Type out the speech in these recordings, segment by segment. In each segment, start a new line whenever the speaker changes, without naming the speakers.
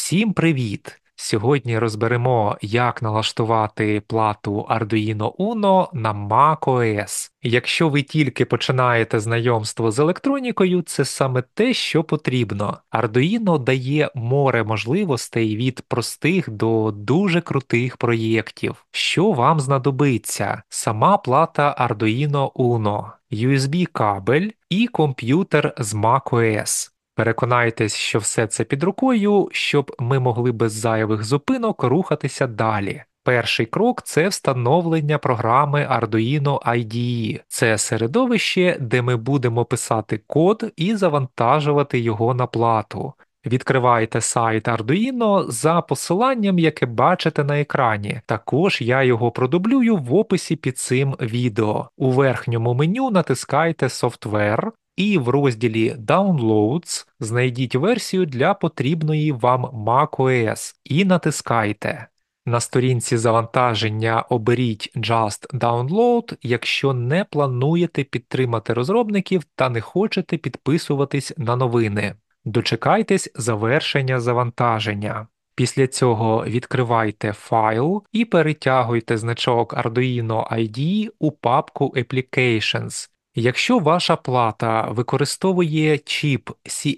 Всім привіт! Сьогодні розберемо, як налаштувати плату Arduino Uno на macOS. Якщо ви тільки починаєте знайомство з електронікою, це саме те, що потрібно. Arduino дає море можливостей від простих до дуже крутих проєктів. Що вам знадобиться? Сама плата Arduino Uno, USB-кабель і комп'ютер з macOS. Переконайтесь, що все це під рукою, щоб ми могли без зайвих зупинок рухатися далі. Перший крок – це встановлення програми Arduino IDE. Це середовище, де ми будемо писати код і завантажувати його на плату. Відкривайте сайт Arduino за посиланням, яке бачите на екрані. Також я його продублюю в описі під цим відео. У верхньому меню натискайте «Software», і в розділі Downloads знайдіть версію для потрібної вам macOS і натискайте. На сторінці завантаження оберіть Just Download, якщо не плануєте підтримати розробників та не хочете підписуватись на новини. Дочекайтесь завершення завантаження. Після цього відкривайте файл і перетягуйте значок Arduino IDE у папку Applications. Якщо ваша плата використовує чіп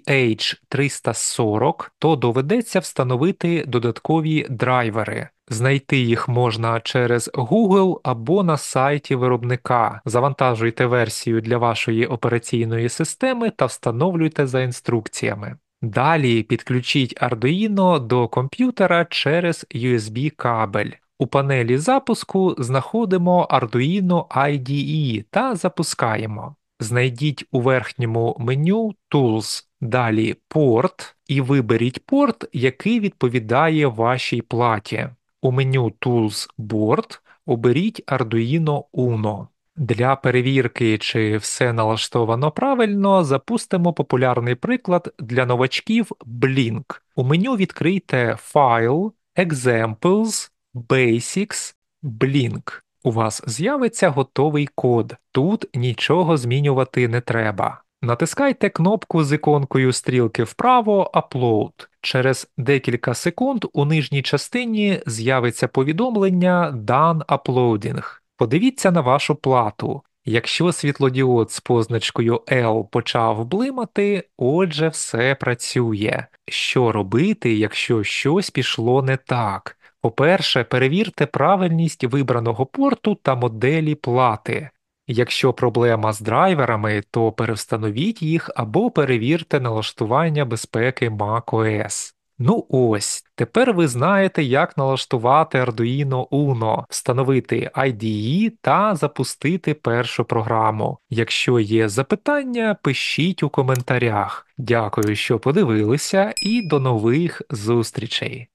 CH340, то доведеться встановити додаткові драйвери. Знайти їх можна через Google або на сайті виробника. Завантажуйте версію для вашої операційної системи та встановлюйте за інструкціями. Далі підключіть Arduino до комп'ютера через USB-кабель. У панелі запуску знаходимо Arduino IDE та запускаємо. Знайдіть у верхньому меню Tools, далі Порт і виберіть порт, який відповідає вашій платі. У меню Tools Board оберіть Arduino Uno. Для перевірки, чи все налаштовано правильно, запустимо популярний приклад для новачків Blink. У меню відкрийте файл, Examples, Basics, Blink. У вас з'явиться готовий код. Тут нічого змінювати не треба. Натискайте кнопку з іконкою стрілки вправо «Upload». Через декілька секунд у нижній частині з'явиться повідомлення «Done Uploading». Подивіться на вашу плату. Якщо світлодіод з позначкою L почав блимати, отже все працює. Що робити, якщо щось пішло не так? По-перше, перевірте правильність вибраного порту та моделі плати. Якщо проблема з драйверами, то перевстановіть їх або перевірте налаштування безпеки macOS. Ну ось, тепер ви знаєте, як налаштувати Arduino Uno, встановити IDE та запустити першу програму. Якщо є запитання, пишіть у коментарях. Дякую, що подивилися, і до нових зустрічей!